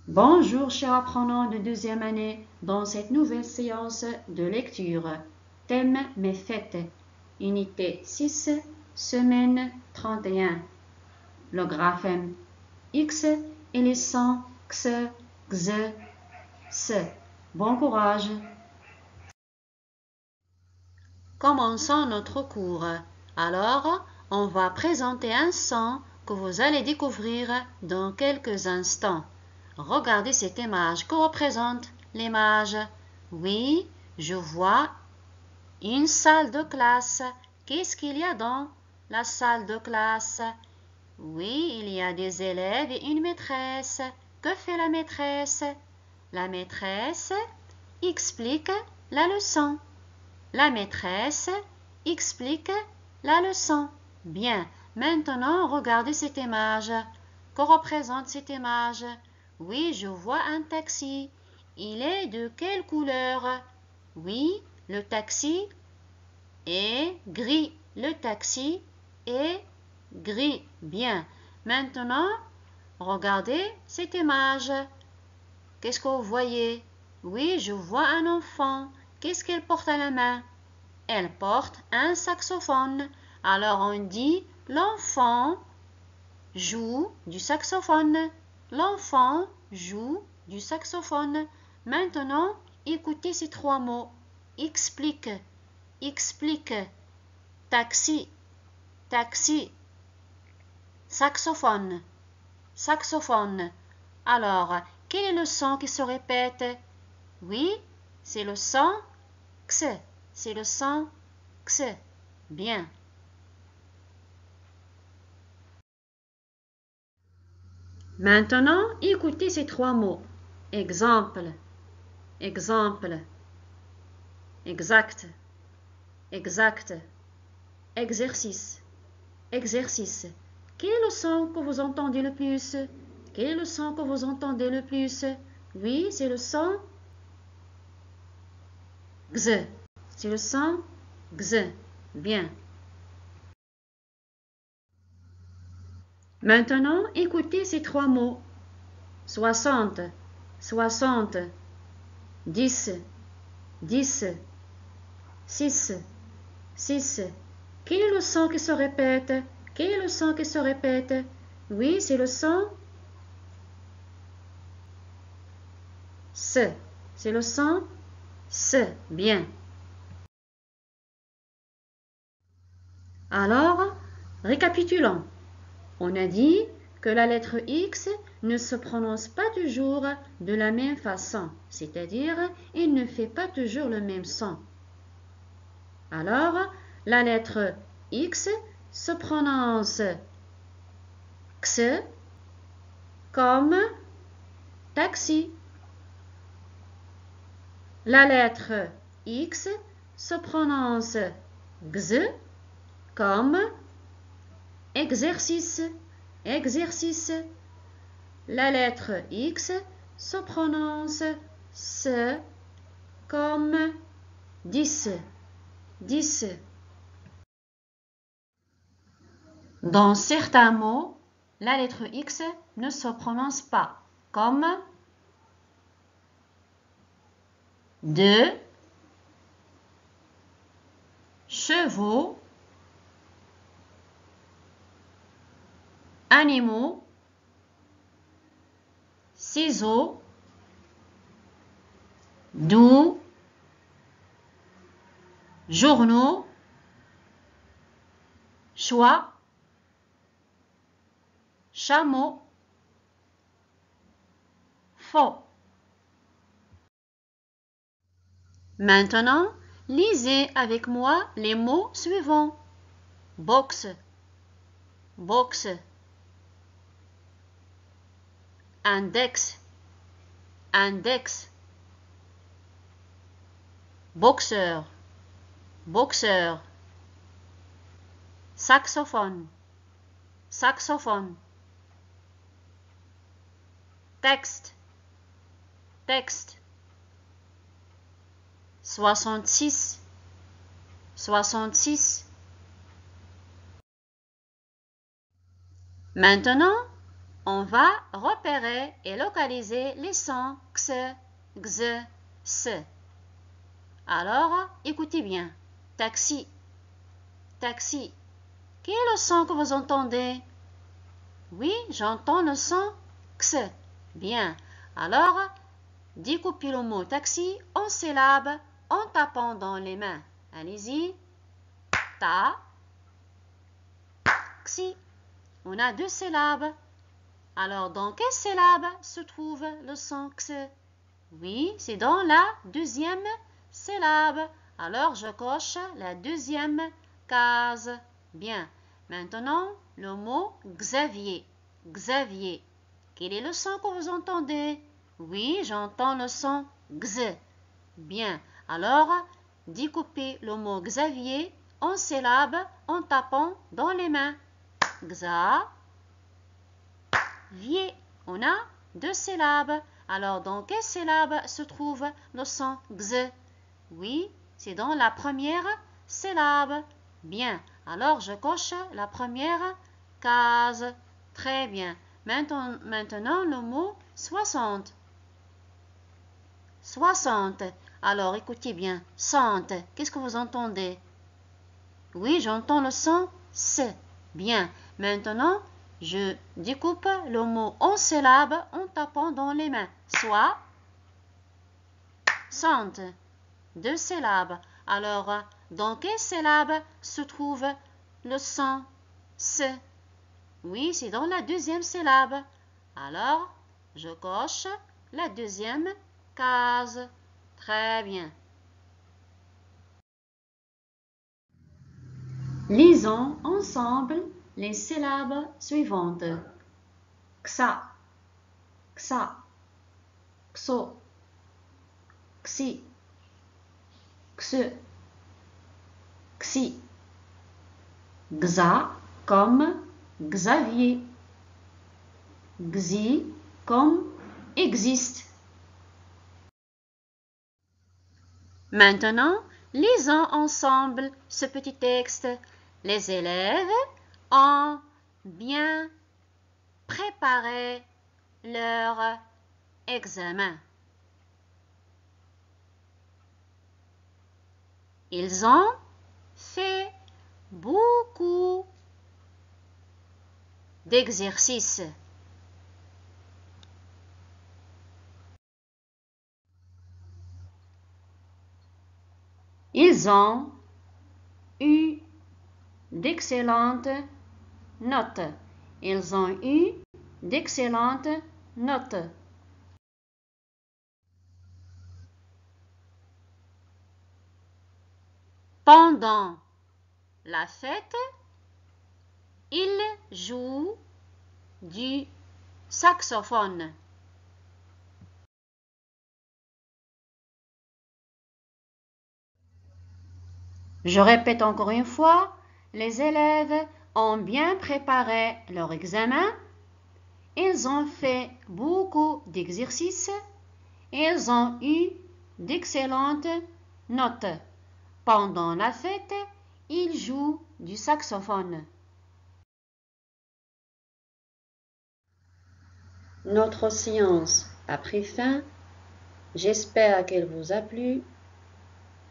Bonjour chers apprenants de deuxième année dans cette nouvelle séance de lecture. Thème mes fêtes. Unité 6, semaine 31. Le graphème X et les sons X, X, S. Bon courage. Commençons notre cours. Alors, on va présenter un son que vous allez découvrir dans quelques instants. Regardez cette image. Que représente l'image? Oui, je vois une salle de classe. Qu'est-ce qu'il y a dans la salle de classe? Oui, il y a des élèves et une maîtresse. Que fait la maîtresse? La maîtresse explique la leçon. La maîtresse explique la leçon. Bien, maintenant regardez cette image. Que représente cette image? Oui, je vois un taxi. Il est de quelle couleur? Oui, le taxi est gris. Le taxi est gris. Bien. Maintenant, regardez cette image. Qu'est-ce que vous voyez? Oui, je vois un enfant. Qu'est-ce qu'elle porte à la main? Elle porte un saxophone. Alors on dit l'enfant joue du saxophone. L'enfant joue du saxophone. Maintenant, écoutez ces trois mots. Explique, explique, taxi, taxi, saxophone, saxophone. Alors, quel est le son qui se répète? Oui, c'est le son X. C'est le son X. Bien. Maintenant, écoutez ces trois mots. Exemple, exemple, exact, exact, exercice, exercice. Quel est le son que vous entendez le plus? Quel est le son que vous entendez le plus? Oui, c'est le son X. C'est le son X. Bien. Maintenant, écoutez ces trois mots. 60, 60, 10, 10, 6, 6. Quel est le son qui se répète? Quel est le son qui se répète? Oui, c'est le son S. C'est le son S. Bien. Alors, récapitulons. On a dit que la lettre X ne se prononce pas toujours de la même façon, c'est-à-dire il ne fait pas toujours le même son. Alors, la lettre X se prononce X comme taxi. La lettre X se prononce X comme exercice, exercice. La lettre X se prononce S comme 10, 10. Dans certains mots, la lettre X ne se prononce pas, comme 2, chevaux, animaux, ciseaux, doux, journaux, choix, chameau, faux. Maintenant, lisez avec moi les mots suivants. Box, box. Index, index. Boxeur, boxeur. Saxophone, saxophone. Texte, texte. 66, 66. Maintenant, on va repérer et localiser les sons x, x, s. Alors, écoutez bien. Taxi, taxi. Quel est le son que vous entendez? Oui, j'entends le son x. Bien. Alors, découpez le mot taxi en syllabes en tapant dans les mains. Allez-y. Ta, xi. On a 2 syllabes. Alors, dans quelle syllabe se trouve le son x? Oui, c'est dans la deuxième syllabe. Alors, je coche la deuxième case. Bien. Maintenant, le mot Xavier. Xavier. Quel est le son que vous entendez? Oui, j'entends le son X. Bien. Alors, découpez le mot Xavier en syllabes en tapant dans les mains. Xa, vie. On a 2 syllabes. Alors, dans quelle syllabe se trouve le son X? Oui, c'est dans la première syllabe. Bien. Alors, je coche la première case. Très bien. Maintenant, le mot 60. 60. Alors, écoutez bien. Sente. Qu'est-ce que vous entendez? Oui, j'entends le son S. Bien. Maintenant, je découpe le mot en syllabes en tapant dans les mains. Soit, sente. 2 syllabes. Alors, dans quelle syllabe se trouve le son S? Oui, c'est dans la deuxième syllabe. Alors, je coche la deuxième case. Très bien. Lisons ensemble les syllabes suivantes. Xa, xa, xo, xi, xe, xi. Xa comme Xavier. Xi comme existe. Maintenant, lisons ensemble ce petit texte. Les élèves ont bien préparé leur examen. Ils ont fait beaucoup d'exercices. Ils ont eu d'excellentes notes. Ils ont eu d'excellentes notes. Pendant la fête, ils jouent du saxophone. Je répète encore une fois, les élèves ont bien préparé leur examen, ils ont fait beaucoup d'exercices, ils ont eu d'excellentes notes. Pendant la fête, ils jouent du saxophone. Notre séance a pris fin. J'espère qu'elle vous a plu.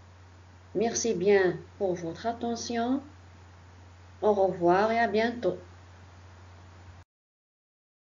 Merci bien pour votre attention. Au revoir et à bientôt.